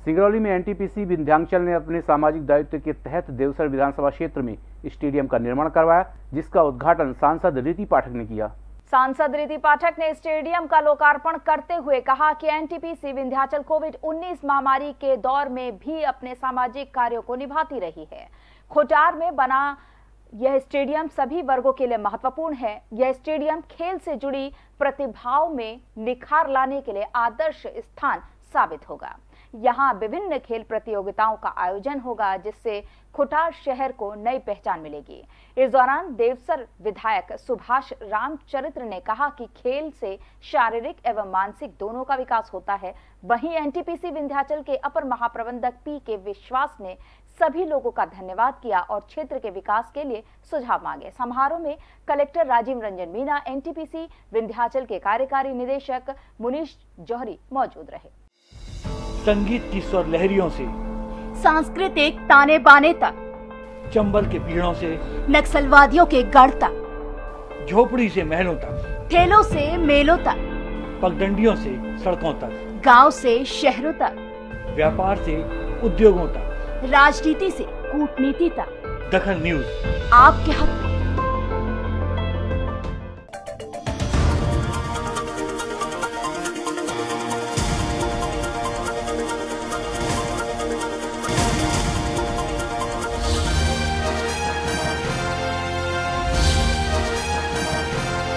सिंगरौली में एनटीपीसी विंध्याचल ने अपने सामाजिक दायित्व के तहत देवसर विधानसभा क्षेत्र में स्टेडियम का निर्माण करवाया, जिसका उद्घाटन सांसद रीति पाठक ने किया। सांसद रीति पाठक ने स्टेडियम का लोकार्पण करते हुए कहा कि एनटीपीसी विंध्याचल कोविड-19 महामारी के दौर में भी अपने सामाजिक कार्यों को निभाती रही है। खोटार में बना यह स्टेडियम सभी वर्गों के लिए महत्वपूर्ण है। यह स्टेडियम खेल से जुड़ी प्रतिभाओं में निखार लाने के लिए आदर्श स्थान साबित होगा। यहाँ विभिन्न खेल प्रतियोगिताओं का आयोजन होगा, जिससे खोटार शहर को नई पहचान मिलेगी। इस दौरान देवसर विधायक सुभाष रामचरित्र ने कहा कि खेल से शारीरिक एवं मानसिक दोनों का विकास होता है। वहीं एनटीपीसी विंध्याचल के अपर महाप्रबंधक पी.के. विश्वास ने सभी लोगों का धन्यवाद किया और क्षेत्र के विकास के लिए सुझाव मांगे। समारोह में कलेक्टर राजीव रंजन मीना, एनटीपीसी विंध्याचल के कार्यकारी निदेशक मुनीश जौहरी मौजूद रहे। संगीत की स्वर लहरियों से सांस्कृतिक ताने बाने तक, चंबल के पीड़ों से नक्सलवादियों के गढ़ तक, झोपड़ी से महलों तक, ठेलों से मेलों तक, पगडंडियों से सड़कों तक, गांव से शहरों तक, व्यापार से उद्योगों तक, राजनीति से कूटनीति तक, दखन न्यूज आपके हक में।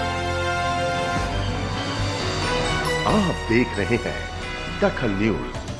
आप देख रहे हैं दखन न्यूज।